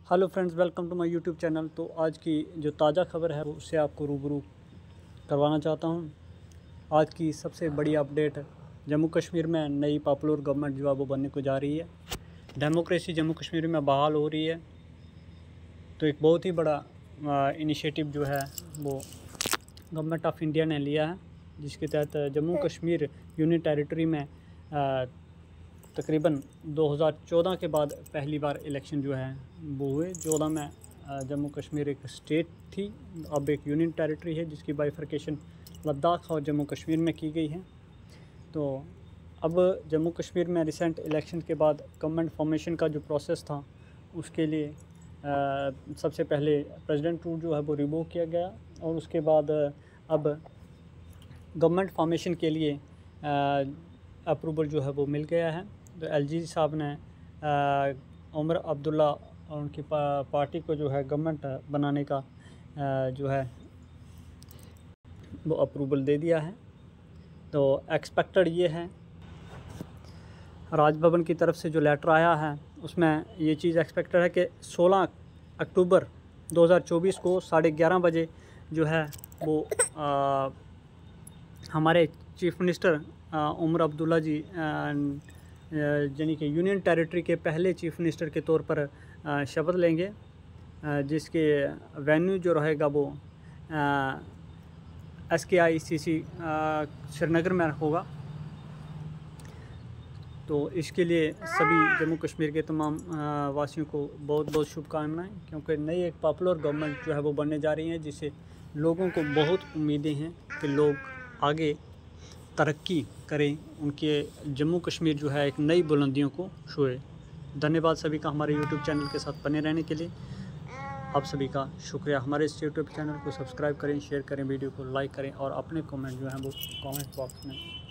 Hello friends, welcome to my YouTube channel. तो आज की जो ताज़ा खबर है उससे आपको रूबरू करवाना चाहता हूं। आज की सबसे बड़ी अपडेट, जम्मू कश्मीर में नई पॉपुलर गवर्नमेंट जो है वो बनने को जा रही है। डेमोक्रेसी जम्मू कश्मीर में बहाल हो रही है। तो एक बहुत ही बड़ा इनिशिएटिव जो है वो गवर्नमेंट ऑफ इंडिया ने लिया है, जिसके तहत जम्मू कश्मीर यूनियन टेरिटरी में तकरीबन 2014 के बाद पहली बार इलेक्शन जो है वो हुए। 14 में जम्मू कश्मीर एक स्टेट थी, अब एक यूनियन टेरिटरी है, जिसकी बाइफर्केशन लद्दाख और जम्मू कश्मीर में की गई है। तो अब जम्मू कश्मीर में रिसेंट इलेक्शन के बाद गवर्नमेंट फॉर्मेशन का जो प्रोसेस था उसके लिए सबसे पहले प्रेसिडेंट रूल जो है वो रिवोक किया गया, और उसके बाद अब गवर्नमेंट फॉर्मेशन के लिए अप्रूवल जो है वो मिल गया है। तो एलजी साहब ने उमर अब्दुल्ला और उनकी पार्टी को जो है गवर्नमेंट बनाने का जो है वो अप्रूवल दे दिया है। तो एक्सपेक्टेड ये है, राजभवन की तरफ से जो लेटर आया है उसमें ये चीज़ एक्सपेक्टेड है कि 16 अक्टूबर 2024 को 11:30 बजे जो है वो हमारे चीफ मिनिस्टर उमर अब्दुल्ला जी यानी कि यूनियन टेरिटरी के पहले चीफ मिनिस्टर के तौर पर शपथ लेंगे, जिसके वेन्यू जो रहेगा वो SKICC श्रीनगर में होगा। तो इसके लिए सभी जम्मू कश्मीर के तमाम वासियों को बहुत बहुत शुभकामनाएं, क्योंकि नई एक पॉपुलर गवर्नमेंट जो है वो बनने जा रही है, जिससे लोगों को बहुत उम्मीदें हैं कि लोग आगे तरक्की करें, उनके जम्मू कश्मीर जो है एक नई बुलंदियों को छुए। धन्यवाद सभी का हमारे यूट्यूब चैनल के साथ बने रहने के लिए। आप सभी का शुक्रिया। हमारे इस यूट्यूब चैनल को सब्सक्राइब करें, शेयर करें, वीडियो को लाइक करें और अपने कमेंट जो हैं वो कमेंट बॉक्स में